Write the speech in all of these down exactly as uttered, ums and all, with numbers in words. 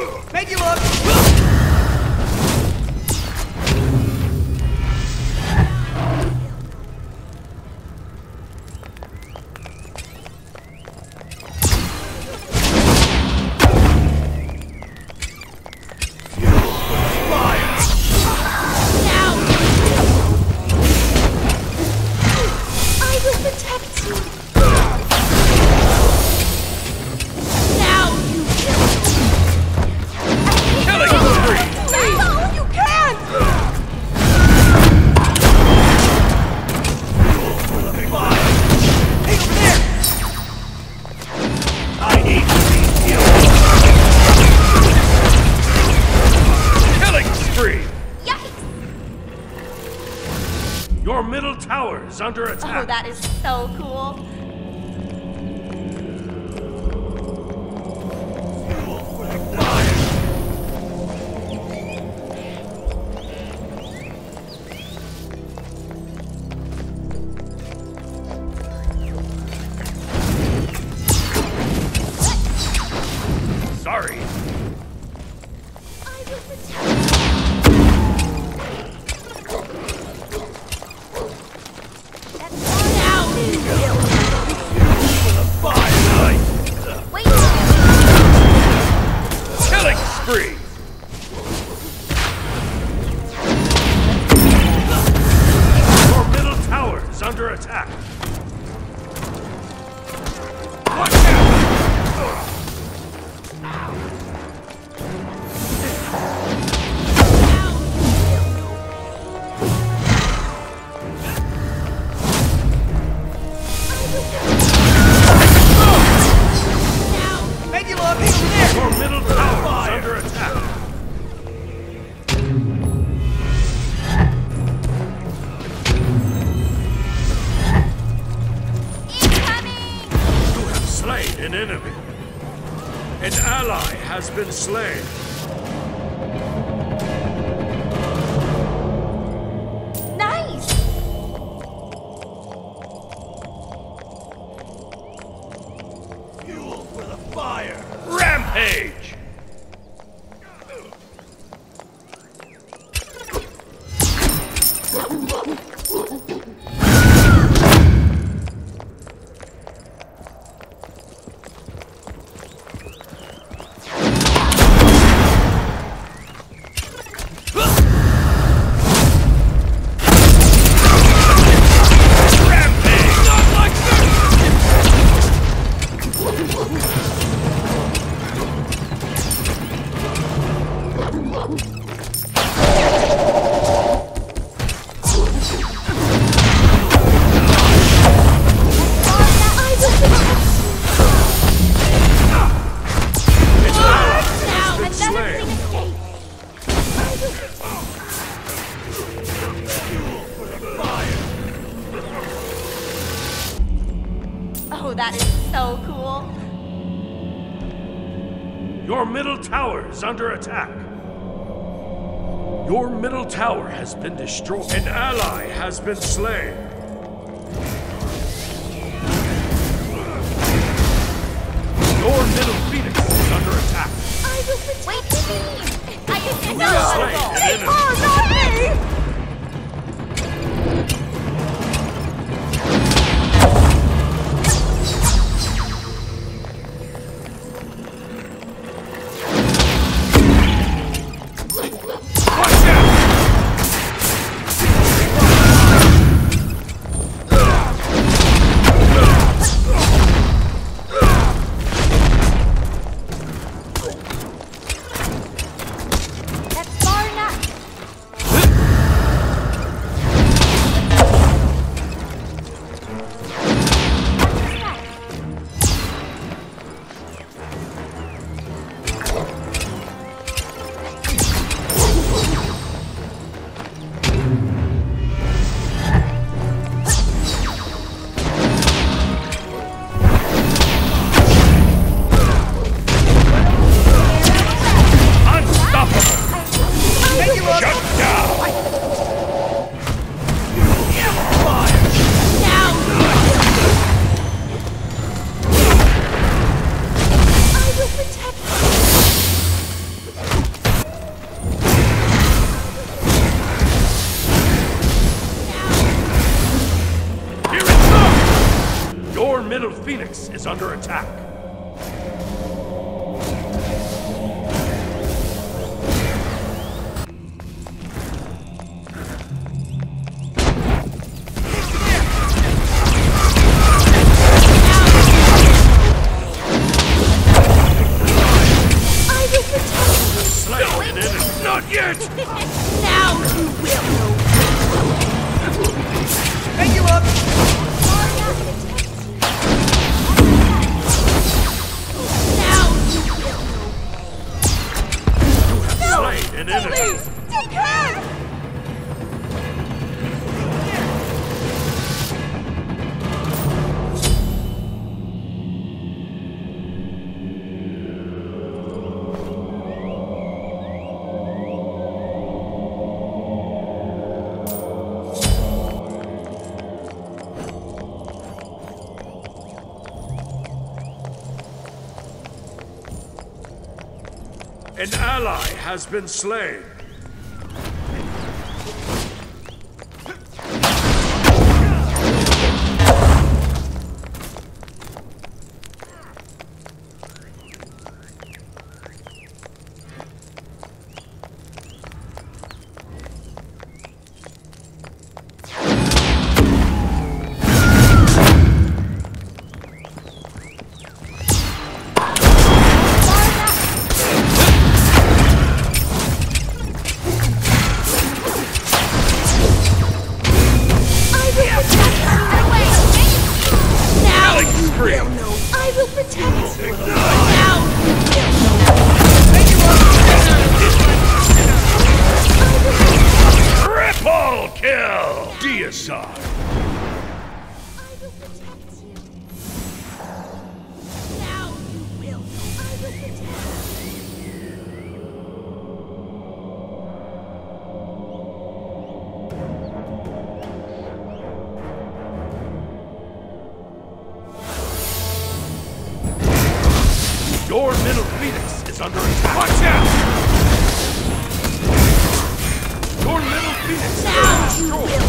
Make you look! Your middle tower is under attack. Oh, that is so cool. Sorry. I will protect. Free. Your middle tower is under attack. Watch out! Make you look! There! Your middle tower is under attack. You have slain an enemy. An ally has been slain. Nice! Fuel for the fire. Rampage! Oh, that is so cool. Your middle tower is under attack. Your middle tower has been destroyed. An ally has been slain. Your middle phoenix is under attack. I will protect. Wait, me! I can You have slain an enemy. Oh, not me! Phoenix is under attack. Not yet! Now you will know. Thank you, love! Now you will know. You have slain an enemy! Please, take her! An ally has been slain. Deicide! I will protect you. Now you will. I will protect you. Your middle Phoenix is under attack. Watch out! Your middle Phoenix is destroyed.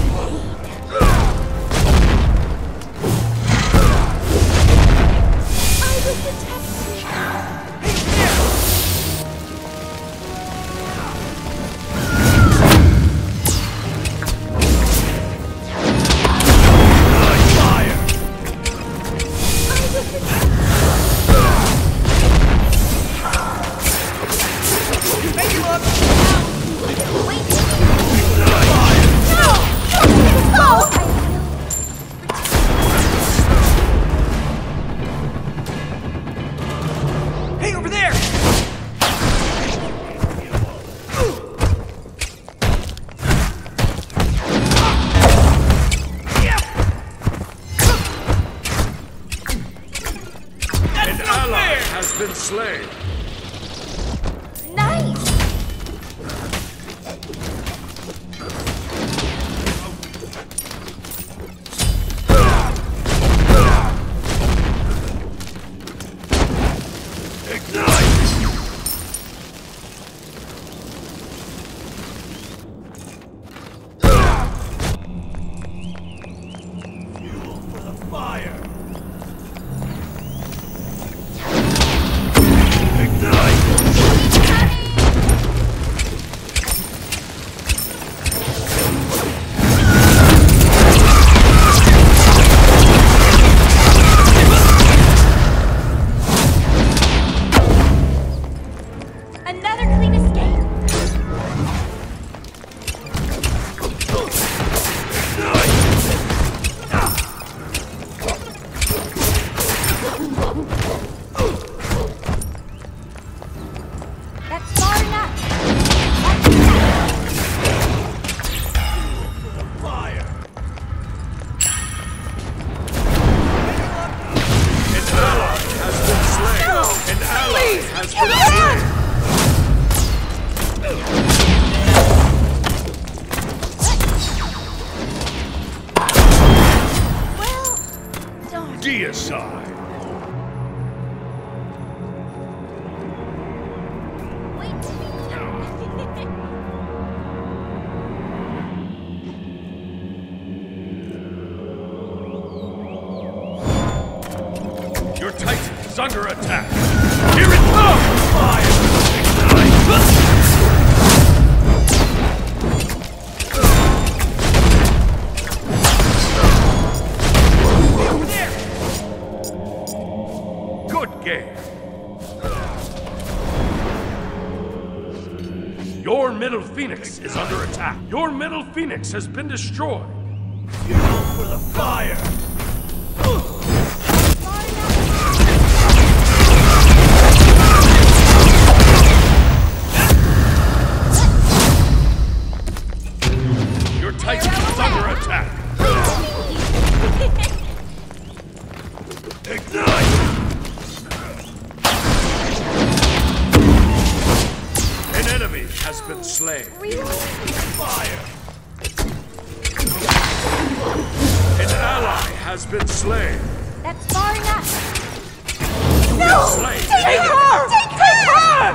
Been slain. Nice. Ignite. Fuel for the fire. under attack. Here it comes! Fire! Ignite! Good game. Your middle phoenix is under attack. Your middle phoenix has been destroyed. Fuel for the fire! Your Titan is under attack. Ignite! An enemy has been slain. Fire! An ally has been slain. That's far enough. You have slain an Take enemy. her! Take her!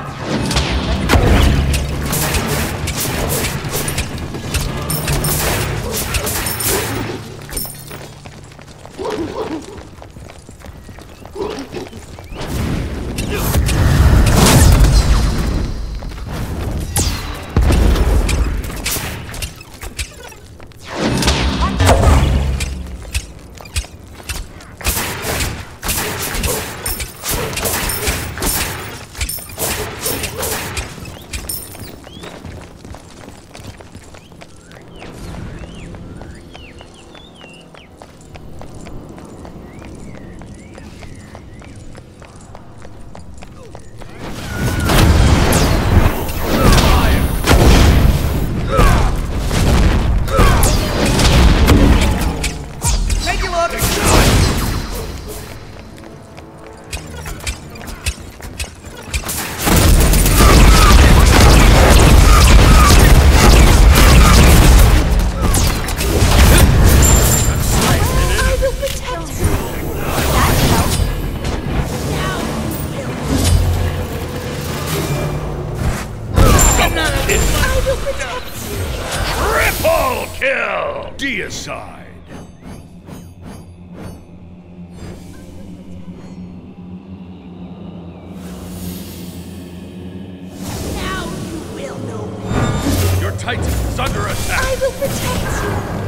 Triple kill! Deicide. Now you will know. Your Titan is under attack. I will protect you.